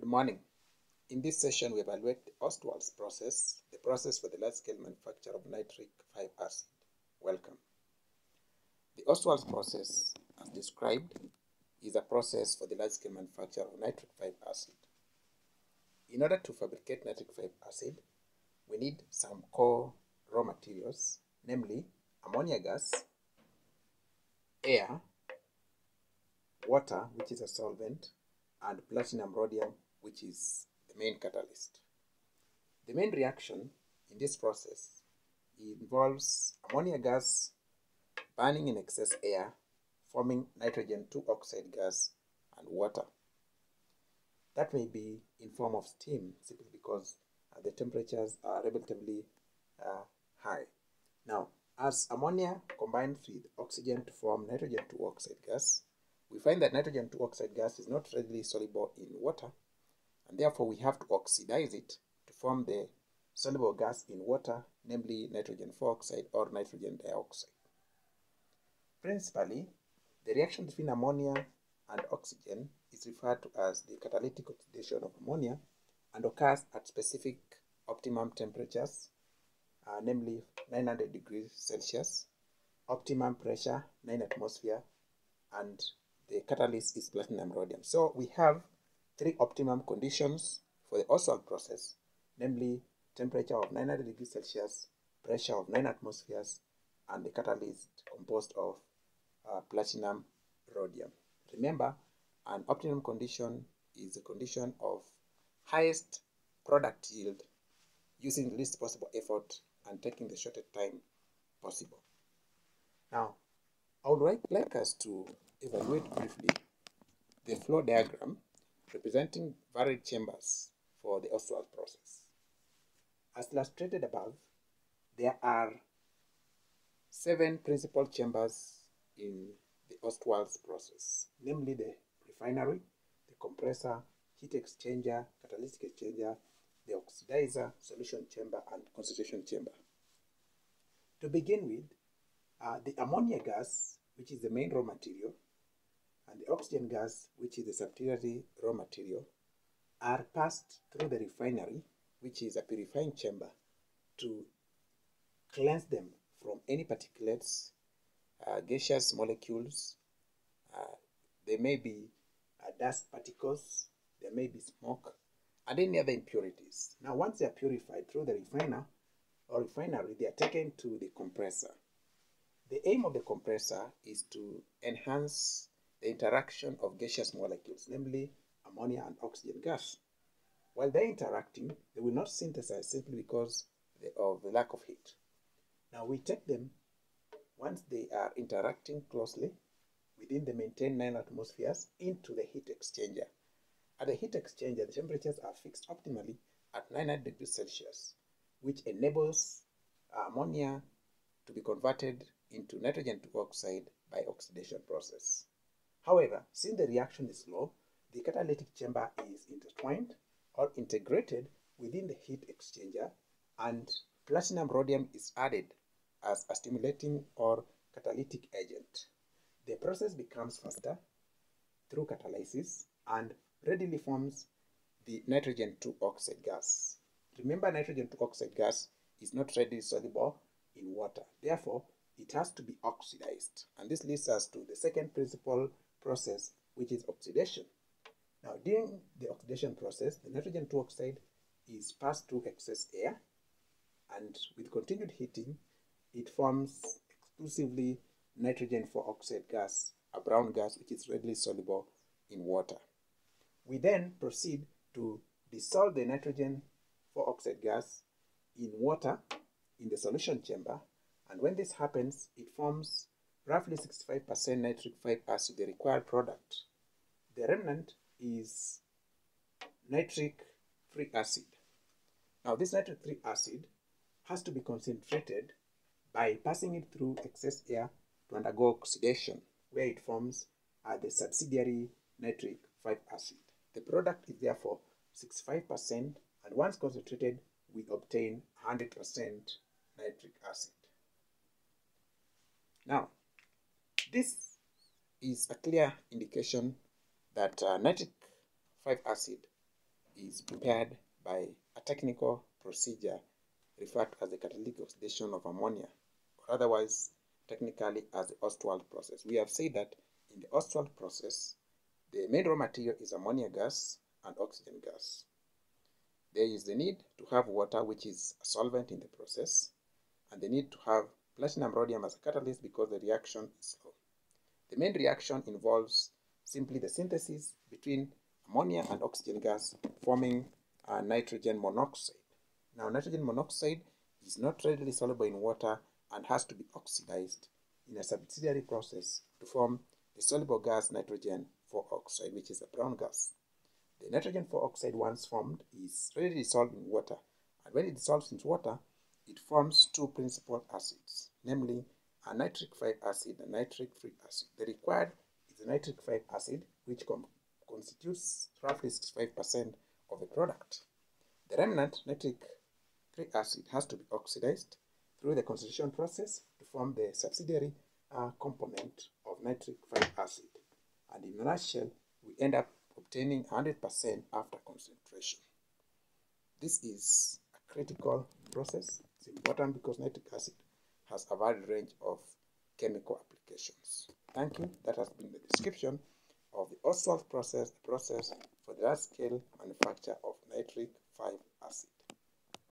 Good morning. In this session, we evaluate the Ostwald's process, the process for the large-scale manufacture of nitric 5 acid. Welcome. The Ostwald's process, as described, is a process for the large-scale manufacture of nitric 5 acid. In order to fabricate nitric 5 acid, we need some core raw materials, namely ammonia gas, air, water, which is a solvent, and platinum rhodium, which is the main catalyst. The main reaction in this process involves ammonia gas burning in excess air, forming nitrogen 2 oxide gas and water. That may be in form of steam simply because the temperatures are relatively high. Now, as ammonia combines with oxygen to form nitrogen 2 oxide gas, we find that nitrogen 2 oxide gas is not readily soluble in water, and therefore we have to oxidize it to form the soluble gas in water, namely nitrogen 4 oxide or nitrogen dioxide. Principally, the reaction between ammonia and oxygen is referred to as the catalytic oxidation of ammonia and occurs at specific optimum temperatures, namely 900 degrees Celsius, optimum pressure 9 atmosphere, and the catalyst is platinum rhodium. So we have three optimum conditions for the Ostwald process, namely temperature of 900 degrees Celsius, pressure of 9 atmospheres, and the catalyst composed of platinum rhodium. Remember, an optimum condition is a condition of highest product yield using the least possible effort and taking the shortest time possible. Now, I would like us to evaluate briefly the flow diagram representing varied chambers for the Ostwald process. As illustrated above, there are 7 principal chambers in the Ostwald's process, namely the refinery, the compressor, heat exchanger, catalytic exchanger, the oxidizer, solution chamber, and concentration chamber. To begin with, the ammonia gas, which is the main raw material, and the oxygen gas, which is the subsidiary raw material, are passed through the refinery, which is a purifying chamber, to cleanse them from any particulates, gaseous molecules. There may be dust particles, there may be smoke, and any other impurities. Now, once they are purified through the refiner or refinery, they are taken to the compressor. The aim of the compressor is to enhance the interaction of gaseous molecules, namely ammonia and oxygen gas. While they're interacting, they will not synthesize simply because of the lack of heat. Now we take them, once they are interacting closely within the maintained 9 atmospheres, into the heat exchanger. At the heat exchanger, the temperatures are fixed optimally at 900 degrees Celsius, which enables ammonia to be converted into nitrogen 2 oxide by oxidation process. However, since the reaction is slow, the catalytic chamber is intertwined or integrated within the heat exchanger, and platinum rhodium is added as a stimulating or catalytic agent. The process becomes faster through catalysis and readily forms the nitrogen 2 oxide gas. Remember, nitrogen 2 oxide gas is not readily soluble in water. Therefore, it has to be oxidized. And this leads us to the second principal process, which is oxidation. Now, during the oxidation process, the nitrogen 2 oxide is passed through excess air, and with continued heating, it forms exclusively nitrogen 4 oxide gas, a brown gas which is readily soluble in water. We then proceed to dissolve the nitrogen 4 oxide gas in water in the solution chamber, and when this happens, it forms roughly 65% nitric 5 acid, the required product. The remnant is nitric 3 acid. Now, this nitric 3 acid has to be concentrated by passing it through excess air to undergo oxidation, where it forms the subsidiary nitric 5 acid. The product is therefore 65%, and once concentrated, we obtain 100% nitric acid. Now, this is a clear indication that nitric 5 acid is prepared by a technical procedure referred to as the catalytic oxidation of ammonia, or otherwise technically as the Ostwald process. We have said that in the Ostwald process, the main raw material is ammonia gas and oxygen gas. There is the need to have water, which is a solvent in the process, and the need to have platinum rhodium as a catalyst because the reaction is slow. The main reaction involves simply the synthesis between ammonia and oxygen gas, forming nitrogen monoxide. Now, nitrogen monoxide is not readily soluble in water and has to be oxidized in a subsidiary process to form the soluble gas nitrogen 4 oxide, which is a brown gas. The nitrogen 4 oxide, once formed, is readily dissolved in water, and when it dissolves in water, it forms two principal acids, namely a nitric 5 acid and nitric 3 acid. The required is the nitric 5 acid, which constitutes roughly 65% of the product. The remnant nitric 3 acid has to be oxidized through the concentration process to form the subsidiary component of nitric 5 acid. And in a nutshell, we end up obtaining 100% after concentration. This is a critical process. It's important because nitric acid has a wide range of chemical applications. Thank you. That has been the description of the Ostwald process, the process for the large-scale manufacture of nitric 5